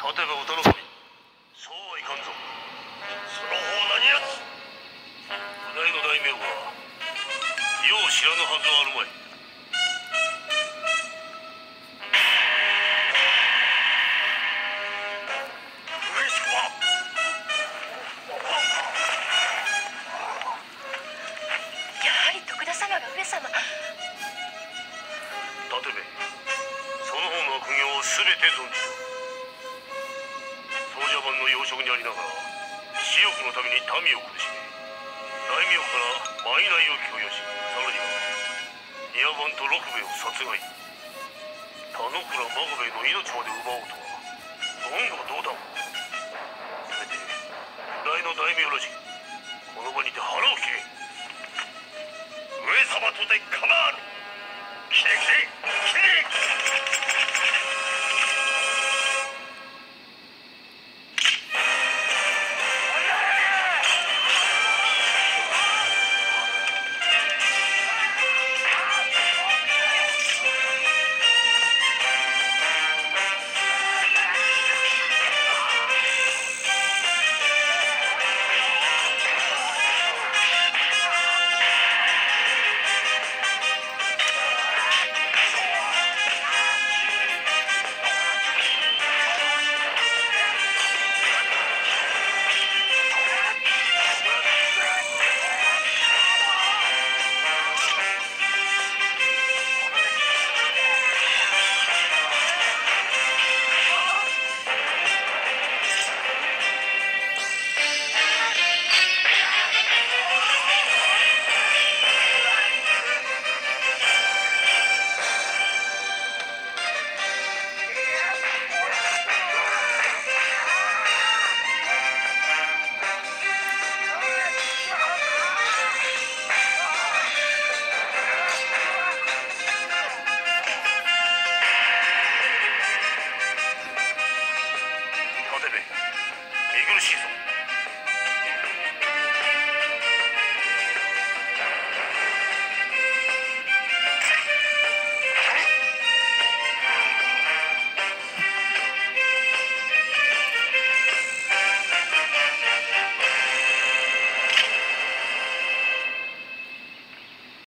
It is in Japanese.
立てば歌の神、そうはいかんぞ。その方何やつ。うないの大名はよう知らぬはずはあるまい。上様。 やはり徳田様が上様。 立てめ、その方の悪行をすべて存じた。総社番の要職にありながら私欲のために民を苦しめ、大名から賄を強要し、さらには庭番と六兵衛を殺害、田之倉孫兵衛の命まで奪おうとは言語道断。せめてうないの大名らしく